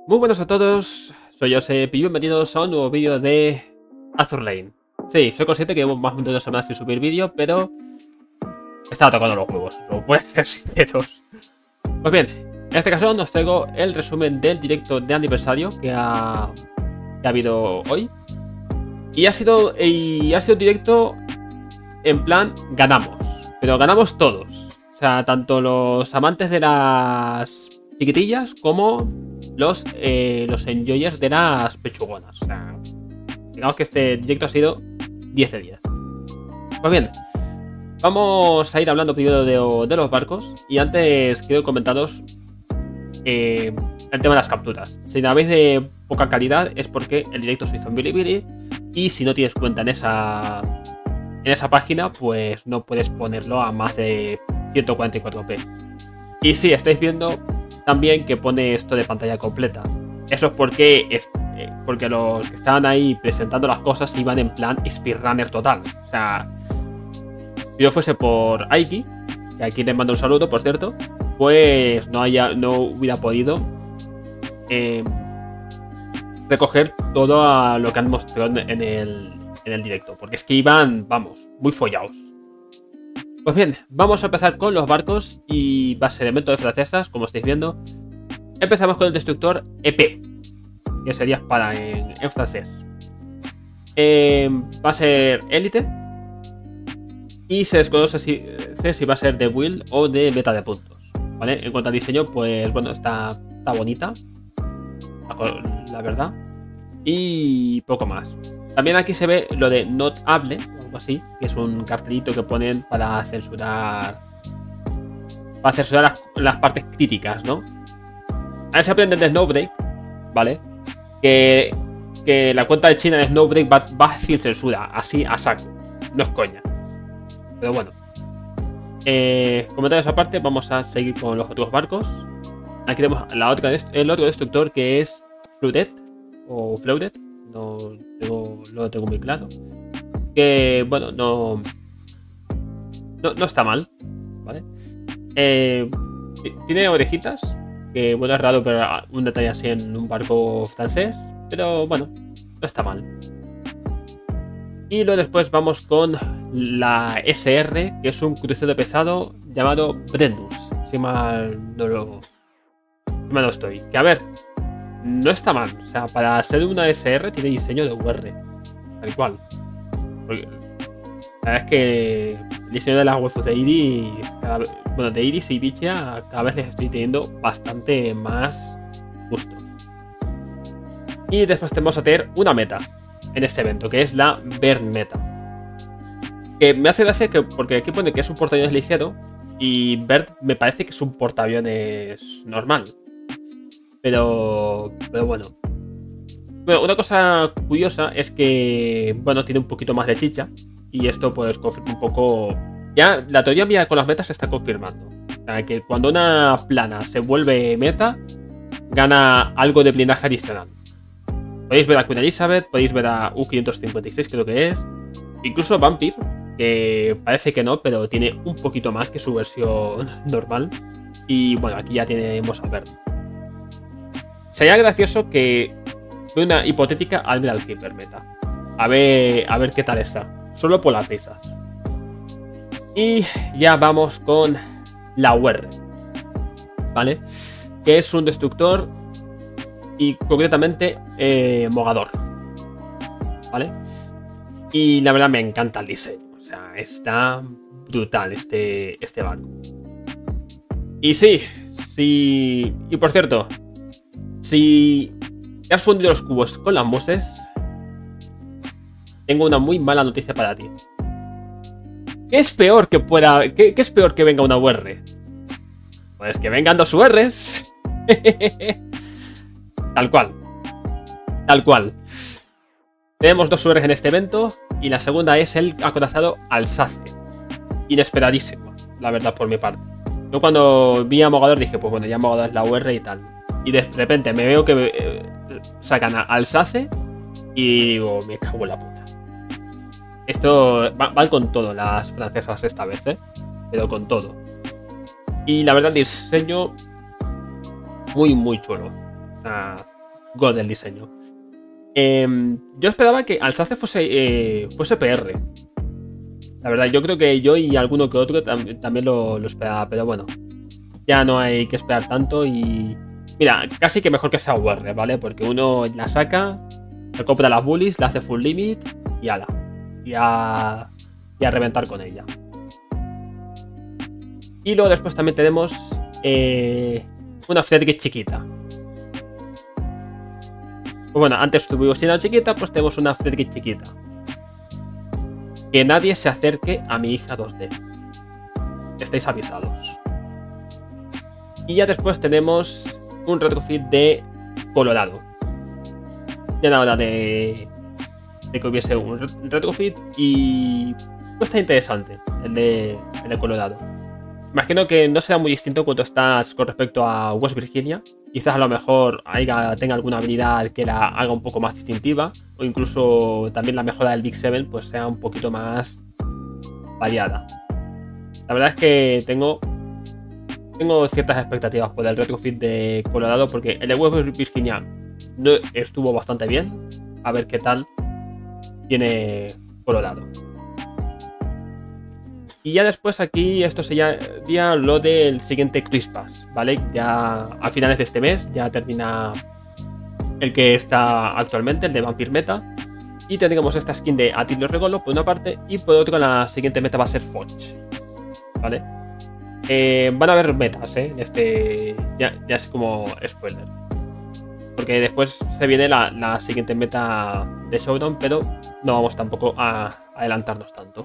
Muy buenos a todos, soy Josep y bienvenidos a un nuevo vídeo de Azur Lane. Sí, soy consciente que llevo más de 2 semanas sin subir vídeo, pero estaba tocando los huevos, no puede ser sinceros. Pues bien, en este caso os traigo el resumen del directo de aniversario que ha habido hoy. Y ha sido un directo en plan ganamos, pero ganamos todos. O sea, tanto los amantes de las chiquitillas como los enjoyers de las pechugonas. O sea, digamos que este directo ha sido 10 de 10. Pues bien, vamos a ir hablando primero de los barcos. Y antes quiero comentaros el tema de las capturas. Si la veis de poca calidad es porque el directo se hizo en Bilibili. Y si no tienes cuenta en esa página, pues no puedes ponerlo a más de 144p. Y sí, estáis viendo también que pone esto de pantalla completa. Eso es porque los que estaban ahí presentando las cosas iban en plan speedrunner total. O sea, si yo fuese por Aiki, que aquí les mando un saludo, por cierto, pues no hubiera podido recoger todo lo que han mostrado en el directo. Porque es que iban, vamos, muy follados. Pues bien, vamos a empezar con los barcos y va a ser elemento de francesas, como estáis viendo. Empezamos con el destructor EP, que sería espada en francés. Va a ser élite y se desconoce si va a ser de build o de meta de puntos, ¿vale? En cuanto al diseño, pues bueno, está bonita, la verdad, y poco más. También aquí se ve lo de notable o algo así, que es un cartelito que ponen para censurar las partes críticas, ¿no? A ver si aprenden de Snowbreak, ¿vale? Que la cuenta de China de Snowbreak va sin censura, así a saco, no es coña. Pero bueno, comentarios aparte, vamos a seguir con los otros barcos. Aquí tenemos el otro destructor, que es Flooded o Flooded. No lo tengo muy claro. Que bueno, no está mal, ¿vale? Tiene orejitas, que bueno, es raro, pero un detalle así en un barco francés. Pero bueno, no está mal. Y luego después vamos con la SR, que es un crucero pesado llamado Brennus, si mal no estoy. Que a ver, no está mal. O sea, para ser una SR tiene diseño de UR, tal cual. Porque la verdad es que el diseño de las waifus de Iris, de Iris y Bichia, cada vez les estoy teniendo bastante más gusto. Y después tenemos a tener una meta en este evento, que es la Burn Meta. Que me hace gracia porque aquí pone que es un portaaviones ligero y Bert me parece que es un portaaviones normal. Pero bueno. Bueno, una cosa curiosa es que, bueno, tiene un poquito más de chicha. Y esto pues confirma un poco. Ya la teoría mía con las metas se está confirmando. O sea, que cuando una plana se vuelve meta, gana algo de blindaje adicional. Podéis ver a Queen Elizabeth, podéis ver a U556, creo que es. Incluso Vampire, que parece que no, pero tiene un poquito más que su versión normal. Y bueno, aquí ya tenemos a Bert. Sería gracioso que de una hipotética Admiral Hyper meta. A ver qué tal está. Solo por las risas. Y ya vamos con la UR, ¿vale? Que es un destructor y concretamente mogador, ¿vale? Y la verdad me encanta el diseño. O sea, está brutal este barco. Y sí. Y por cierto, si te has fundido los cubos con las moses, tengo una muy mala noticia para ti. ¿Qué es peor ¿Qué es peor que venga una UR? Pues que vengan 2 URs. Tal cual. Tenemos 2 URs en este evento. Y la segunda es el acorazado Alsace. Inesperadísimo, la verdad, por mi parte. Yo cuando vi a Mogador dije, pues bueno, ya Mogador es la UR y tal. Y de repente me veo que sacan a Alsace y digo, me cago en la puta. Esto van con todo las francesas esta vez, pero con todo. Y la verdad, el diseño muy chulo. God del diseño. Yo esperaba que Alsace fuese PR. La verdad, yo creo que yo y alguno que otro también lo esperaba, pero bueno, ya no hay que esperar tanto y... Mira, casi que mejor que sea UR, ¿vale? Porque uno la saca, le compra las bullies, le hace full limit y ala. Y a reventar con ella. Y luego después también tenemos una Frederick chiquita. Pues bueno, antes tuvimos una chiquita, pues tenemos una Frederick chiquita. Que nadie se acerque a mi hija 2D. Estáis avisados. Y ya después tenemos un retrofit de Colorado. Ya era hora de que hubiese un retrofit y pues está interesante el de Colorado. Imagino que no será muy distinto cuando estás con respecto a West Virginia. Quizás a lo mejor tenga alguna habilidad que la haga un poco más distintiva. O incluso también la mejora del Big 7 pues sea un poquito más variada. La verdad es que tengo ciertas expectativas por el retrofit de Colorado. Porque el de West Virginia no estuvo bastante bien. A ver qué tal tiene Colorado. Y ya después aquí esto sería lo del siguiente Cruise Pass, ¿vale? Ya a finales de este mes ya termina el que está actualmente, el de Vampire Meta. Y tendremos esta skin de Atilio Regolo por una parte y por otra la siguiente meta va a ser Forge, ¿vale? Van a haber metas, en este... Ya es como spoiler. Porque después se viene la siguiente meta de Showdown, pero no vamos tampoco a adelantarnos tanto.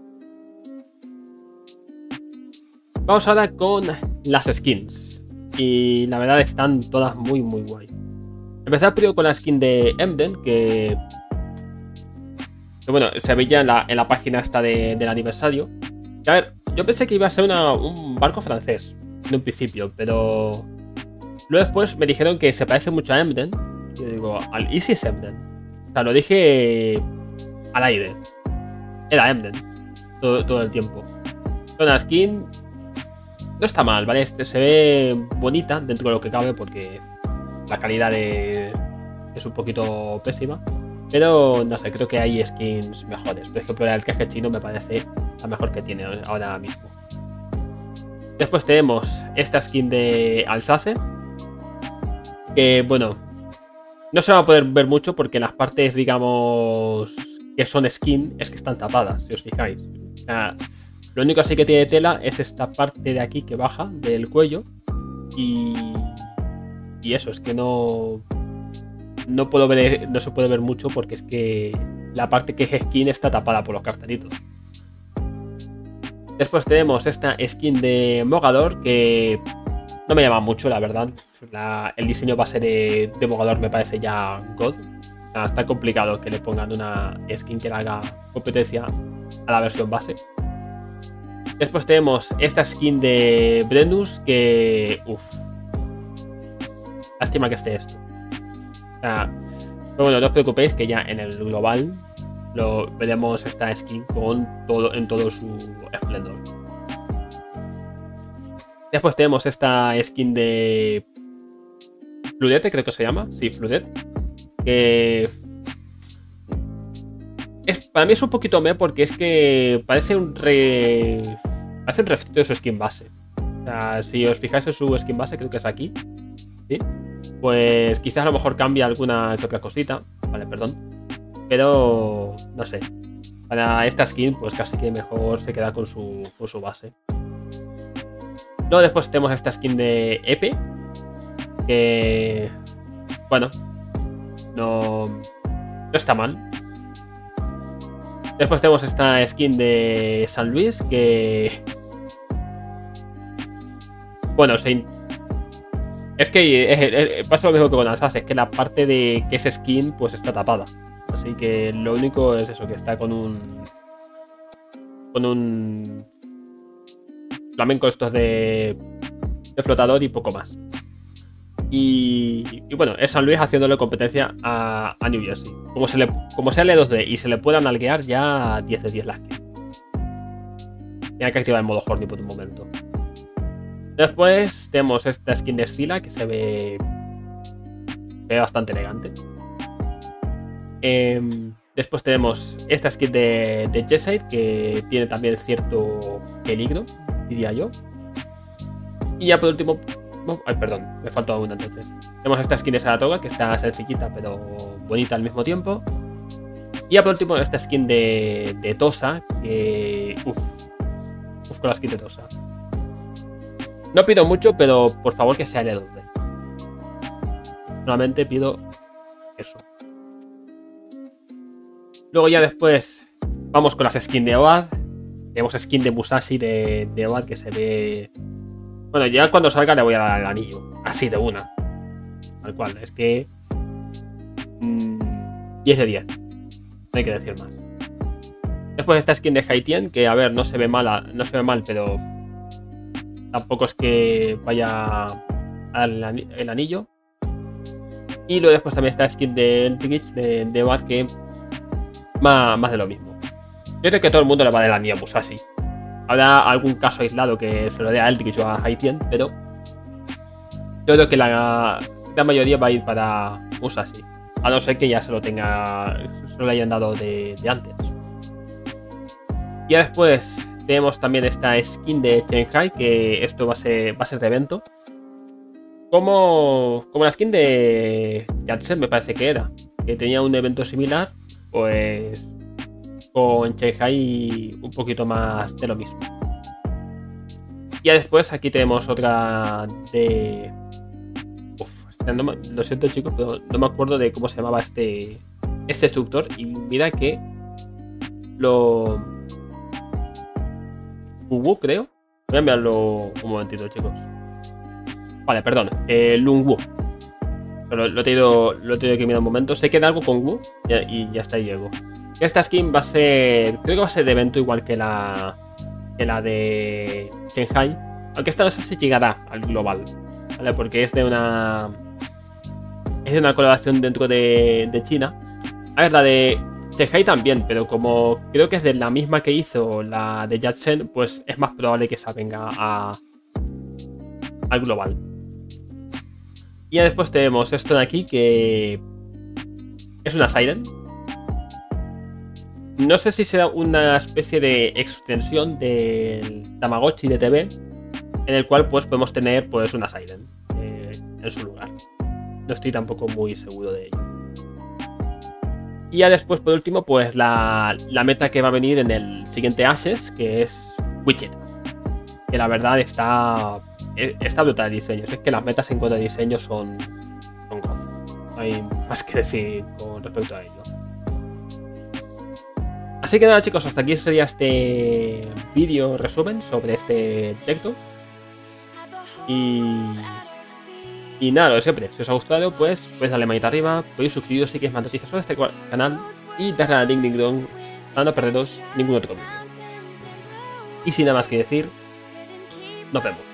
Vamos ahora con las skins. Y la verdad están todas muy guay. Empezar primero con la skin de Emden, que bueno, se veía en la página esta del aniversario. Y a ver, yo pensé que iba a ser un barco francés en un principio, pero luego después me dijeron que se parece mucho a Emden. Y yo digo, ¿y si es Emden? O sea, lo dije al aire. Era Emden todo el tiempo. Una skin... No está mal, ¿vale? Se ve bonita dentro de lo que cabe porque la calidad es un poquito pésima. Pero no sé, creo que hay skins mejores. Por ejemplo, el traje chino me parece la mejor que tiene ahora mismo. Después tenemos esta skin de Alsace. Que bueno, no se va a poder ver mucho porque las partes, digamos, que son skin es que están tapadas, si os fijáis. O sea, lo único así que tiene tela es esta parte de aquí que baja del cuello. Y eso, es que no puedo ver, no se puede ver mucho porque es que la parte que es skin está tapada por los cartelitos. Después tenemos esta skin de Mogador que no me llama mucho, la verdad. El diseño base de Mogador me parece ya God. O sea, está complicado que le pongan una skin que le haga competencia a la versión base. Después tenemos esta skin de Brennus que... Lástima que esté esto. O sea, pero bueno, no os preocupéis que ya en el global veremos esta skin en todo su esplendor. Después tenemos esta skin de Fludette, creo que se llama. Sí, Fludette. Que... para mí es un poquito porque es que parece un refrito de su skin base. O sea, si os fijáis en su skin base, creo que es aquí. ¿Sí? Pues quizás a lo mejor cambia alguna que otra cosita. Vale, perdón. Pero no sé. Para esta skin, pues casi que mejor se queda con su base. Luego después tenemos esta skin de Epe. Que... bueno. No está mal. Después tenemos esta skin de San Luis que... bueno, es que pasa lo mismo que con Alsace, es que la parte de que es skin pues está tapada. Así que lo único es eso, que está con un flamenco estos de flotador y poco más. Y bueno, es San Luis haciéndole competencia a New Jersey. Como sea L2D y se le puedan nalguear, ya 10 de 10 las que. Tiene que activar el modo Horny por un momento. Después tenemos esta skin de Stila que se ve ve bastante elegante. Después tenemos esta skin de Jessie, que tiene también cierto peligro, diría yo. Y ya por último... Ay, perdón, me falta una entonces. Tenemos esta skin de Saratoga, que está sencillita pero bonita al mismo tiempo. Y ya por último esta skin de Tosa, que... Uf, con la skin de Tosa. No pido mucho, pero por favor que sea L2. Solamente pido eso. Luego ya después vamos con las skins de Oad. Tenemos skin de Musashi de Oad que se ve... Bueno, ya cuando salga le voy a dar el anillo. Así de una. Tal cual. Es que... 10 de 10. No hay que decir más. Después esta skin de Haitien, que a ver, no se ve mal, pero... Tampoco es que vaya a dar el anillo. Y luego después también esta skin de Eldritch de Oad, que... Más de lo mismo. Yo creo que todo el mundo le va a dar el anillo a Musashi. Habrá algún caso aislado que se lo dé a Eldritch o a Haitien, pero yo creo que la mayoría va a ir para Musashi. A no ser que ya se lo hayan dado de antes. Y después tenemos también esta skin de Shanghai, que esto va a ser de evento. Como la skin de Yatsen, me parece que era. Que tenía un evento similar, pues... Con Shanghai un poquito más de lo mismo. Y ya después aquí tenemos otra de... lo siento chicos, pero no me acuerdo de cómo se llamaba este instructor. Y mira que lo... Wu, creo. Voy a enviarlo un momentito, chicos. Vale, perdón. Lungwu. Pero lo he tenido que mirar un momento. Sé que da algo con Wu y ya está, ahí llego. Esta skin va a ser... Creo que va a ser de evento igual que la de Shanghai. Aunque esta no sé si llegará al global, ¿vale? Porque es de una colaboración dentro de China. A ver, la de Shanghai también, pero como creo que es de la misma que hizo la de Yatsen, pues es más probable que esa venga al global. Y ya después tenemos esto de aquí, que es una Siren. No sé si será una especie de extensión del Tamagotchi de TV, en el cual pues podemos tener pues una Siren en su lugar. No estoy tampoco muy seguro de ello. Y ya después, por último, pues la meta que va a venir en el siguiente Ashes, que es Wichita. Que la verdad está brutal el diseño. Es que las metas en cuanto a diseño son gozo. No hay más que decir con respecto a ello. Así que nada chicos, hasta aquí sería este vídeo resumen sobre este directo. Y nada, lo de siempre, si os ha gustado, pues podéis darle manita arriba, podéis suscribiros si queréis más noticias sobre este canal y darle a la ding ding dong para no perderos ningún otro vídeo. Y sin nada más que decir, nos vemos.